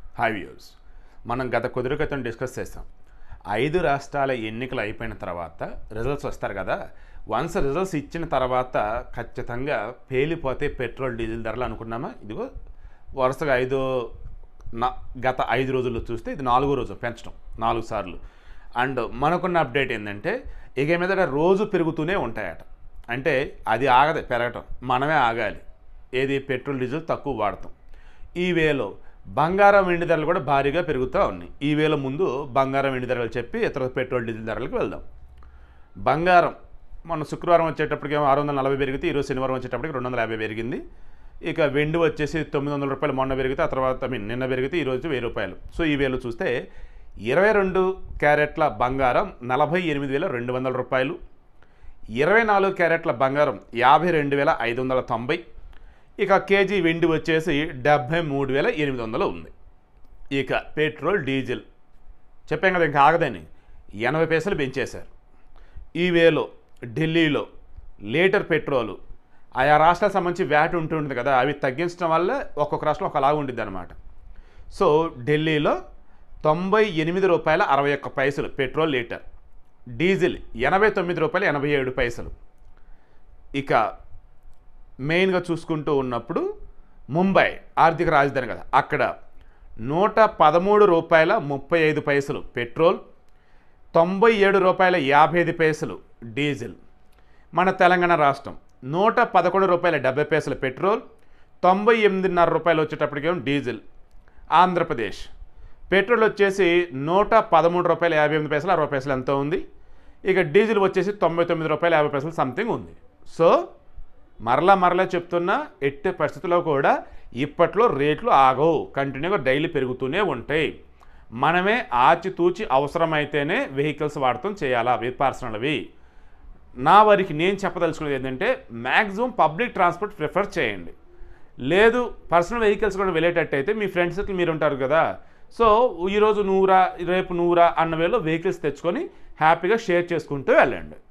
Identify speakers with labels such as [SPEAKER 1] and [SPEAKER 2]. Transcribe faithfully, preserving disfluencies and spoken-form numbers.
[SPEAKER 1] Hi views, మనం గత కొద్ది క్రితం డిస్కస్ చేస్తాం. ఐదు రాష్ట్రాల ఎన్నికలు అయిపోయిన తర్వాత రిజల్ట్స్ వస్తారు కదా. వన్స్ రిజల్ట్స్ ఇచ్చిన తర్వాత ఖచ్చితంగా పేలిపోతే పెట్రోల్ డీజిల్ ధరలు అనుకున్నామా. ఇదిగో వరుసగా ఐదు నా గత ఐదు రోజుల్లో చూస్తే ఇది నాలుగో రోజు పెంచడం నాలుగు సార్లు. అండ్ మనకున్న అప్డేట్ ఏంటంటే ఇక మీద రోజు పెరుగుతూనే ఉంటాయట. అంటే అది ఆగదు పెరగటం, మనమే ఆగాలి. ఏది పెట్రోల్ డీజిల్ తక్కువ వాడతాం. ఈ వేలో బంగారం వెండి ధరలు కూడా భారీగా పెరుగుతూ ఉన్నాయి. ఈ వేల ముందు బంగారం వెండి ధరలు చెప్పి ఇతర పెట్రోల్ డీజిల్ ధరలకు వెళ్దాం. బంగారం మొన్న శుక్రవారం వచ్చేటప్పటికి ఆరు వందల నలభై పెరిగితే ఈరోజు శనివారం వచ్చేటప్పటికి రెండు వందల యాభై పెరిగింది. ఇక వెండి వచ్చేసి తొమ్మిది వందల రూపాయలు మొన్న పెరిగితే ఆ తర్వాత ఐ మీన్ నిన్న పెరిగితే ఈరోజు వెయ్యి రూపాయలు. సో ఈ వేలు చూస్తే ఇరవై రెండు క్యారెట్ల బంగారం నలభై ఎనిమిది వేల రెండు వందల రూపాయలు, ఇరవై నాలుగు క్యారెట్ల బంగారం యాభై రెండు వేల ఐదు వందల తొంభై, ఇక కేజీ వెండి వచ్చేసి డెబ్భై మూడు వేల ఎనిమిది వందలు ఉంది. ఇక పెట్రోల్ డీజిల్ చెప్పాం కదా ఇంకా ఆగదని ఎనభై పైసలు పెంచేశారు. ఈ వేలో ఢిల్లీలో లీటర్ పెట్రోలు ఆయా రాష్ట్రాలకు సంబంధించి వ్యాట్ ఉంటుంటుంది కదా, అవి తగ్గించడం వల్ల ఒక్కొక్క రాష్ట్రం ఒకలాగా ఉండిద్ది అనమాట. సో ఢిల్లీలో తొంభై ఎనిమిది రూపాయల అరవై ఒక్క పైసలు పెట్రోల్ లీటర్, డీజిల్ ఎనభై తొమ్మిది రూపాయల ఎనభై ఏడు పైసలు. ఇక మెయిన్గా చూసుకుంటూ ఉన్నప్పుడు ముంబై ఆర్థిక రాజధాని కదా, అక్కడ నూట పదమూడు రూపాయల ముప్పై ఐదు పైసలు పెట్రోల్, తొంభై ఏడు రూపాయల యాభై ఐదు పైసలు డీజిల్. మన తెలంగాణ రాష్ట్రం నూట పదకొండు రూపాయల డెబ్బై పైసలు పెట్రోల్, తొంభై ఎనిమిదిన్నర రూపాయలు వచ్చేటప్పటికేమో డీజిల్. ఆంధ్రప్రదేశ్ పెట్రోల్ వచ్చేసి నూట పదమూడు రూపాయల యాభై ఎనిమిది పైసలు అరవై పైసలు ఎంతో ఉంది. ఇక డీజిల్ వచ్చేసి తొంభై తొమ్మిది రూపాయల యాభై పైసలు సంథింగ్ ఉంది. సో మరలా మరలా చెప్తున్నా, ఎట్టి పరిస్థితుల్లో కూడా ఇప్పట్లో రేట్లు ఆగవు, కంటిన్యూగా డైలీ పెరుగుతూనే ఉంటాయి. మనమే ఆచితూచి అవసరమైతేనే వెహికల్స్ వాడటం చేయాలా, అవి పర్సనల్వి. నా వరకు నేను చెప్పదలుచుకునేది ఏంటంటే మ్యాక్సిమం పబ్లిక్ ట్రాన్స్పోర్ట్ ప్రిఫర్ చేయండి. లేదు పర్సనల్ వెహికల్స్ కూడా వెళ్ళేటట్టయితే మీ ఫ్రెండ్స్ మీరు ఉంటారు కదా, సో ఈరోజు నూరా రేపు నూరా అన్న వేలో వెహికల్స్ తెచ్చుకొని హ్యాపీగా షేర్ చేసుకుంటూ వెళ్ళండి.